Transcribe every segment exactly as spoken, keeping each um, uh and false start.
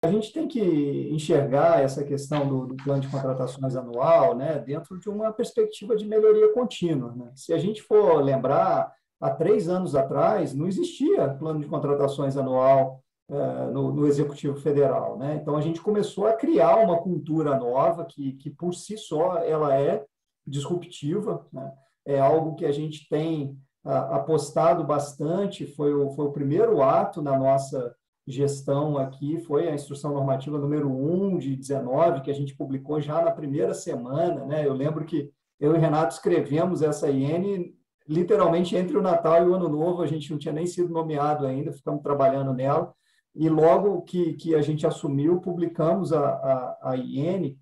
A gente tem que enxergar essa questão do, do plano de contratações anual, né, dentro de uma perspectiva de melhoria contínua, né? Se a gente for lembrar, há três anos atrás não existia plano de contratações anual eh, no, no Executivo Federal, né? Então a gente começou a criar uma cultura nova que, que por si só ela é disruptiva, né? É algo que a gente tem ah, apostado bastante, foi o, foi o primeiro ato na nossa gestão aqui, foi a instrução normativa número um de dezenove, que a gente publicou já na primeira semana, né? Eu lembro que eu e Renato escrevemos essa I N literalmente entre o Natal e o Ano Novo, a gente não tinha nem sido nomeado ainda, ficamos trabalhando nela, e logo que, que a gente assumiu, publicamos a, a, a I N,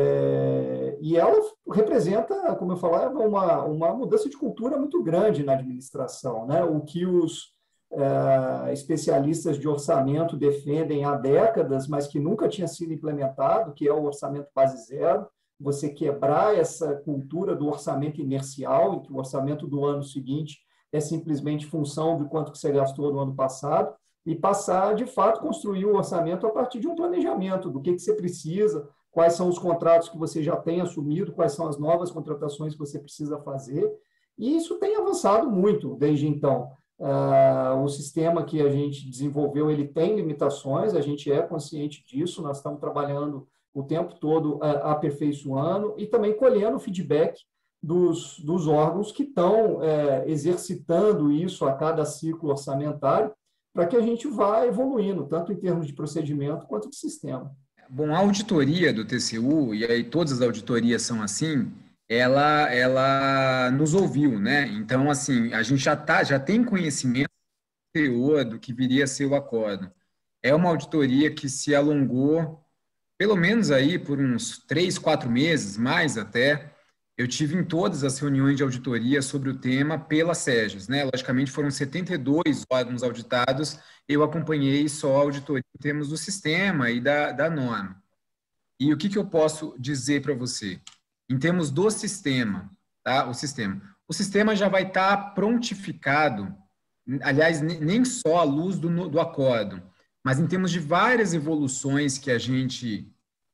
é, e ela representa, como eu falava, uma, uma mudança de cultura muito grande na administração, né? O que os é, especialistas de orçamento defendem há décadas, mas que nunca tinha sido implementado, que é o orçamento base zero, você quebrar essa cultura do orçamento inercial, em que o orçamento do ano seguinte é simplesmente função de quanto que você gastou no ano passado, e passar, de fato, construir o orçamento a partir de um planejamento do que, que você precisa, quais são os contratos que você já tem assumido, quais são as novas contratações que você precisa fazer, e isso tem avançado muito desde então. Uh, o sistema que a gente desenvolveu, ele tem limitações, a gente é consciente disso, nós estamos trabalhando o tempo todo uh, aperfeiçoando e também colhendo feedback dos, dos órgãos que estão uh, exercitando isso a cada ciclo orçamentário, para que a gente vá evoluindo, tanto em termos de procedimento quanto de sistema. Bom, a auditoria do T C U, e aí todas as auditorias são assim, ela, ela nos ouviu, né? Então, assim, a gente já, tá, já tem conhecimento do teor do que viria a ser o acordo. É uma auditoria que se alongou, pelo menos aí por uns três, quatro meses, mais até. Eu tive em todas as reuniões de auditoria sobre o tema pela SEGES, né? Logicamente foram setenta e dois órgãos auditados, eu acompanhei só a auditoria em termos do sistema e da, da norma. E o que, que eu posso dizer para você? Em termos do sistema, tá? O sistema. O sistema já vai estar tá prontificado, aliás, nem só à luz do, do acordo, mas em termos de várias evoluções que a gente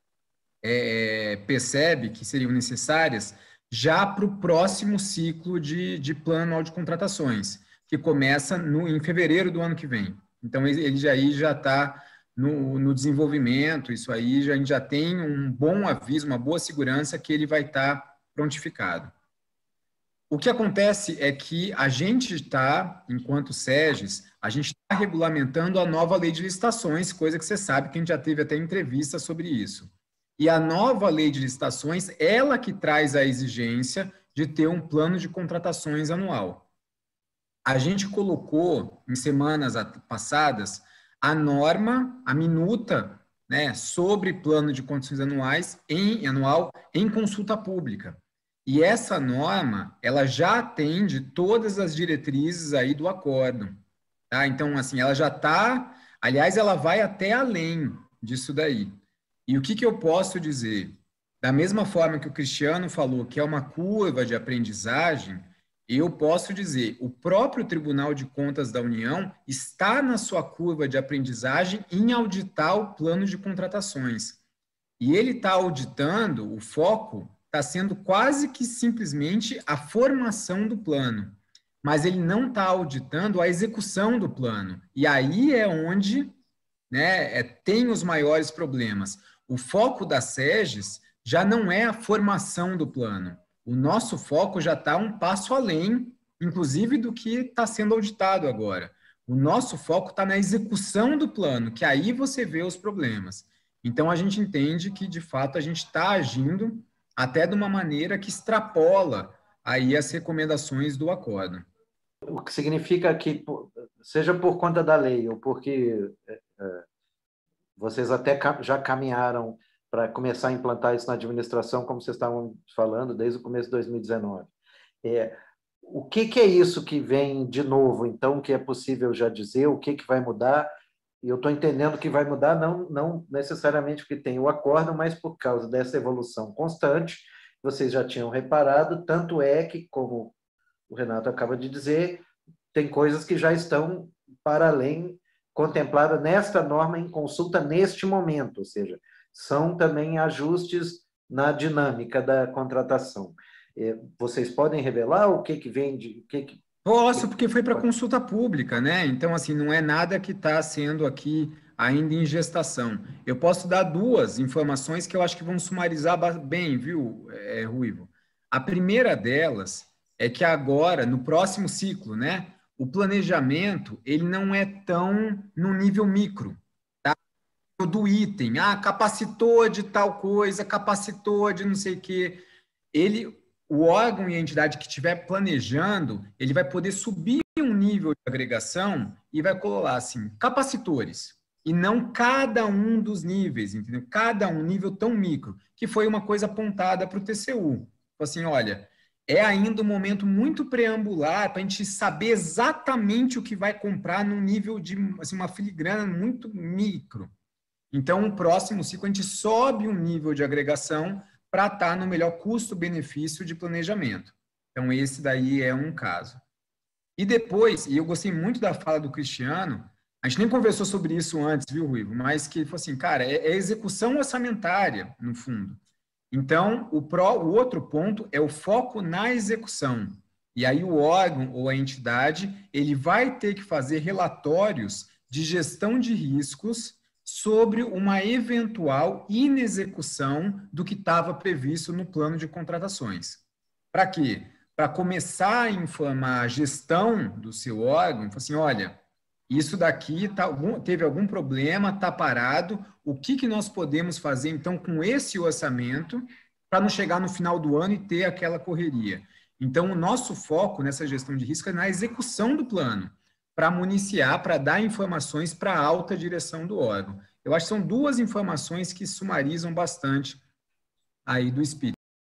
é, percebe que seriam necessárias já para o próximo ciclo de, de plano anual de contratações, que começa no, em fevereiro do ano que vem. Então, ele já aí já está no, no desenvolvimento, isso aí já, a gente já tem um bom aviso, uma boa segurança que ele vai estar tá prontificado. O que acontece é que a gente está, enquanto SEGES, a gente está regulamentando a nova lei de licitações, coisa que você sabe que a gente já teve até entrevista sobre isso. E a nova lei de licitações, ela que traz a exigência de ter um plano de contratações anual. A gente colocou, em semanas passadas, a norma, a minuta, né, sobre plano de contratações anuais em, anual em consulta pública. E essa norma, ela já atende todas as diretrizes aí do acordo. Tá? Então, assim, ela já está, aliás, ela vai até além disso daí. E o que, que eu posso dizer? Da mesma forma que o Cristiano falou que é uma curva de aprendizagem, eu posso dizer, o próprio Tribunal de Contas da União está na sua curva de aprendizagem em auditar o plano de contratações. E ele está auditando, o foco está sendo quase que simplesmente a formação do plano, mas ele não está auditando a execução do plano. E aí é onde, né, é, tem os maiores problemas. O foco da SEGES já não é a formação do plano. O nosso foco já está um passo além, inclusive, do que está sendo auditado agora. O nosso foco está na execução do plano, que aí você vê os problemas. Então, a gente entende que, de fato, a gente está agindo até de uma maneira que extrapola aí as recomendações do acordo. O que significa que, seja por conta da lei ou porque é, vocês até já caminharam para começar a implantar isso na administração, como vocês estavam falando, desde o começo de dois mil e dezenove. É, o que, que é isso que vem de novo, então, que é possível já dizer? O que, que vai mudar? E eu estou entendendo que vai mudar não, não necessariamente porque tem o acordo, mas por causa dessa evolução constante, vocês já tinham reparado, tanto é que, como o Renato acaba de dizer, tem coisas que já estão para além contemplada nesta norma em consulta neste momento, ou seja, são também ajustes na dinâmica da contratação. Vocês podem revelar o que que vem de... O que que... Posso, porque foi para consulta pública, né? Então, assim, não é nada que está sendo aqui ainda em gestação. Eu posso dar duas informações que eu acho que vão sumarizar bem, viu, é, Ruivo? A primeira delas é que agora, no próximo ciclo, né, o planejamento, ele não é tão no nível micro, tá? Do item, ah, capacitou de tal coisa, capacitou de não sei o quê. Ele, o órgão e a entidade que estiver planejando, ele vai poder subir um nível de agregação e vai colocar assim, capacitores, e não cada um dos níveis, entendeu? Cada um nível tão micro, que foi uma coisa apontada para o T C U. Assim, olha, é ainda um momento muito preambular para a gente saber exatamente o que vai comprar num nível de assim, uma filigrana muito micro. Então, no próximo ciclo, a gente sobe um nível de agregação para estar no melhor custo-benefício de planejamento. Então, esse daí é um caso. E depois, e eu gostei muito da fala do Cristiano, a gente nem conversou sobre isso antes, viu, Ruivo? Mas que ele falou assim, cara, é, é execução orçamentária, no fundo. Então, o, pró, o outro ponto é o foco na execução. E aí o órgão ou a entidade, ele vai ter que fazer relatórios de gestão de riscos sobre uma eventual inexecução do que estava previsto no plano de contratações. Para quê? Para começar a informar a gestão do seu órgão, assim, olha, isso daqui tá, teve algum problema, está parado, o que, que nós podemos fazer, então, com esse orçamento, para não chegar no final do ano e ter aquela correria. Então, o nosso foco nessa gestão de risco é na execução do plano, para municiar, para dar informações para a alta direção do órgão. Eu acho que são duas informações que sumarizam bastante aí do espírito.